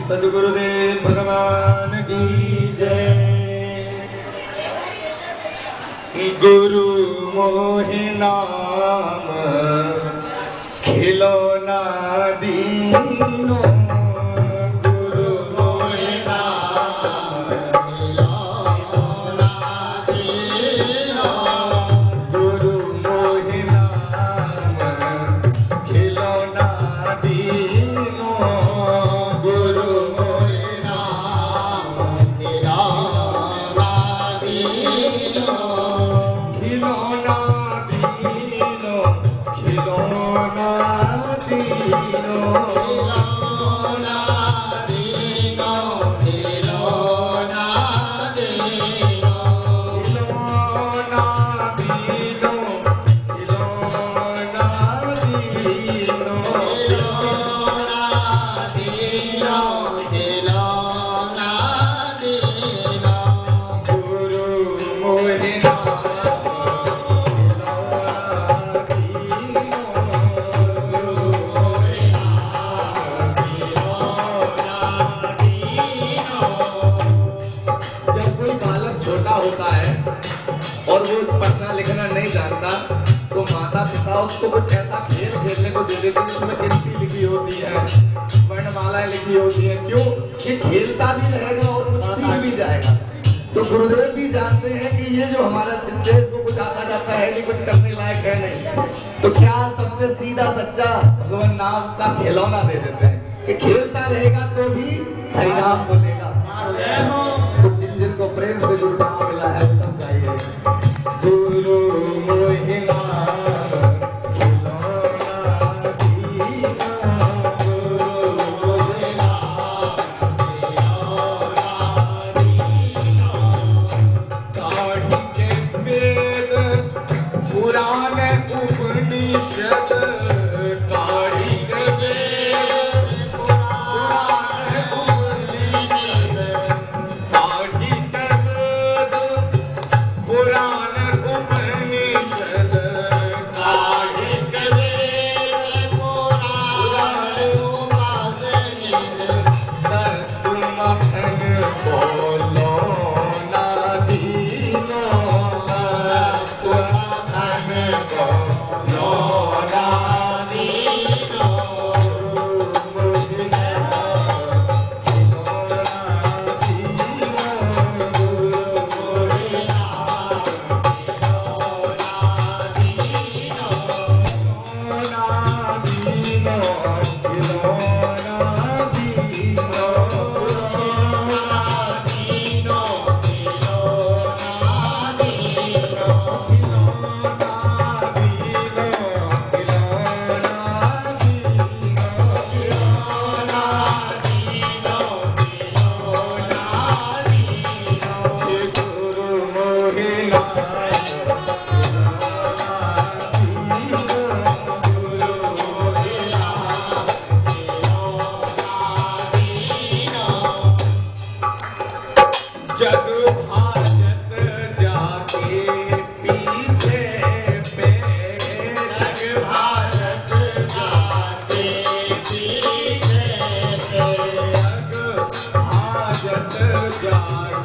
सद्गुरुदेव भगवान की जय। गुरु मोहि नाम खिलौना दीनो, गुरु मोहि नाम खिलौना दीनो, गुरु मोहि नाम खिलौना दीनो, गुरु मोहि नाम खिलौना दीनो, खिलौना दीनो, खिलौना दीनो, खिलौना दीनो, खिलौना दीनो, खिलौना दीनो, खिलौना दीनो, खिलौना दीनो, गुरु मोहि होता है और वो पढ़ना लिखना नहीं जानता तो माता पिता उसको कुछ ऐसा खेल खेलने को दे देते हैं जिसमें गिनती लिखी होती है, वर्णमालाएं लिखी होती है। क्यों? ये खेलता भी रहेगा और कुछ सीख भी जाएगा। तो गुरुदेव भी जानते हैं कि ये जो हमारा शिष्य है इसको कुछ आता जाता है नहीं, कुछ करने लायक है नहीं, तो क्या सबसे सीधा सच्चा भगवान नाम का खिलौना दे देते हैं कि खेलता रहेगा तो भी हरिनाम बोलेगा। तो जिन जिनको प्रेम से गुरु नाम मिला है सब गाइए। गुरु मोहि नाम खिलौना दीनो, गुरु मोहि नाम खिलौना दीनो, काढ़ी के वेद पुराण उपनिषद, काढ़ी के वेद पुराण उपनिषद, काढ़ी के वेद पुराण उपनिषद, काढ़ी के वेद पुराण उपनिषद, तुम मखन बोलो ना दीनो, तुम मखन बोलो ना दीनो, मुझे खिलौना दीनो, गुरु मोहि नाम खिलौना दीनो, खिलौना दीनो, खिलौना दीनो, खिलौना दीनो, खिलौना दीनो, खिलौना दीनो, खिलौना दीनो, खिलौना दीनो, खिलौना दीनो, गुरु मोहि नाम खिलौना दीनो, गुरु मोहि नाम खिलौना दीनो। जग भाजत जाके पीछे पे, जग भाजत जाके पीछे पे, जग भाजत जाके